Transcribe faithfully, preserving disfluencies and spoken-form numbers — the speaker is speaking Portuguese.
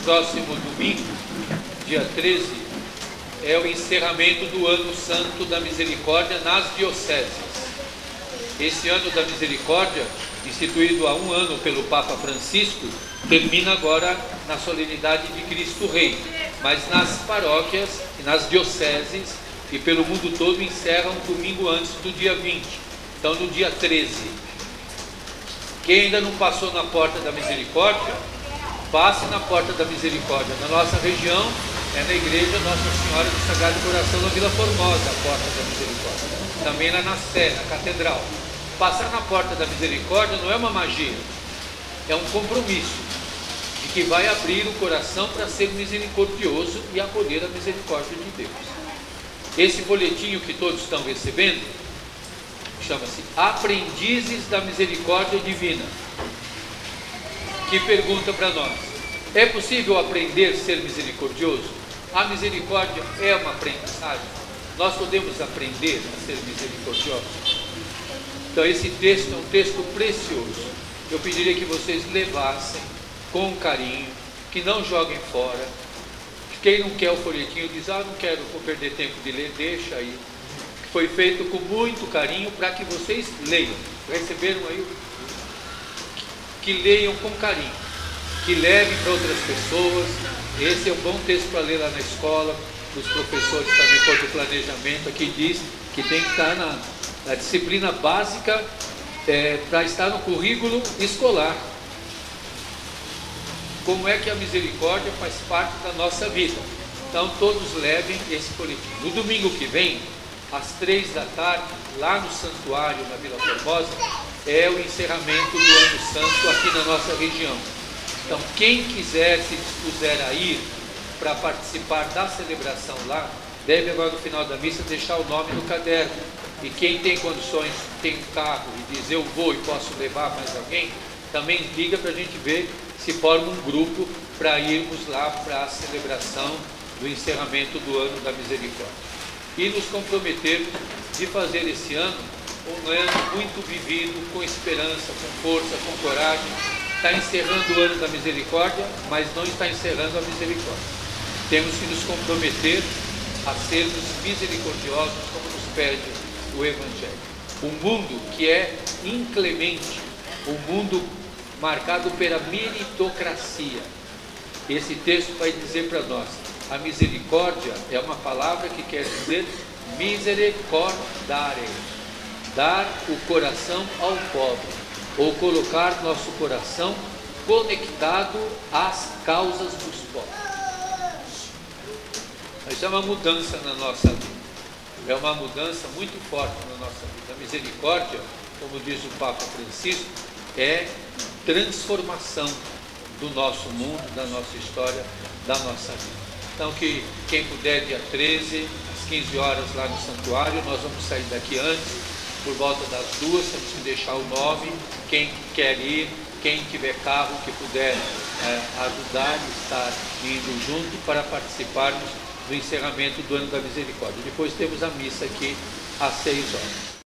próximo domingo, dia treze, é o encerramento do Ano Santo da Misericórdia nas dioceses. Esse Ano da Misericórdia, instituído há um ano pelo Papa Francisco, termina agora na solenidade de Cristo Rei, mas nas paróquias e nas dioceses e pelo mundo todo encerra um domingo antes do dia vinte, então no dia treze. Quem ainda não passou na Porta da Misericórdia, passe na Porta da Misericórdia. Na nossa região é na igreja Nossa Senhora do Sagrado Coração na Vila Formosa, a Porta da Misericórdia. Também lá na Sé, na Catedral. Passar na Porta da Misericórdia não é uma magia, é um compromisso de que vai abrir o coração para ser misericordioso e acolher a misericórdia de Deus. Esse boletim que todos estão recebendo chama-se Aprendizes da Misericórdia Divina, que pergunta para nós: é possível aprender a ser misericordioso? A misericórdia é uma aprendizagem? Nós podemos aprender a ser misericordiosos? Então esse texto é um texto precioso. Eu pediria que vocês levassem com carinho, que não joguem fora. Quem não quer o folhetinho diz: ah, não quero, vou perder tempo de ler, deixa aí. Foi feito com muito carinho para que vocês leiam. Receberam aí? Que leiam com carinho, que levem para outras pessoas. Esse é um bom texto para ler lá na escola. Os professores também, por do planejamento, aqui diz que tem que estar na, na disciplina básica é, para estar no currículo escolar. Como é que a misericórdia faz parte da nossa vida? Então todos levem esse folhetim. No domingo que vem, às três da tarde, lá no santuário, na Vila Formosa, é o encerramento do Ano Santo aqui na nossa região. Então quem quiser, se dispuser a ir para participar da celebração lá, deve agora no final da missa deixar o nome no caderno. E quem tem condições, tem um carro e diz: eu vou e posso levar mais alguém, também liga para a gente ver se forma um grupo para irmos lá para a celebração do encerramento do Ano da Misericórdia. E nos comprometer de fazer esse ano um ano muito vivido, com esperança, com força, com coragem. Está encerrando o Ano da Misericórdia, mas não está encerrando a misericórdia. Temos que nos comprometer a sermos misericordiosos, como nos pede o Evangelho. Um mundo que é inclemente, um mundo marcado pela meritocracia. Esse texto vai dizer para nós: a misericórdia é uma palavra que quer dizer misericordare, dar o coração ao pobre, ou colocar nosso coração conectado às causas dos pobres. Isso é uma mudança na nossa vida, é uma mudança muito forte na nossa vida. A misericórdia, como diz o Papa Francisco, é transformação do nosso mundo, da nossa história, da nossa vida. Então que quem puder, dia treze, às quinze horas lá no santuário, nós vamos sair daqui antes, por volta das duas, temos que deixar o nome, quem quer ir, quem tiver carro que puder é, ajudar e estar indo junto para participarmos do encerramento do Ano da Misericórdia. Depois temos a missa aqui às seis horas.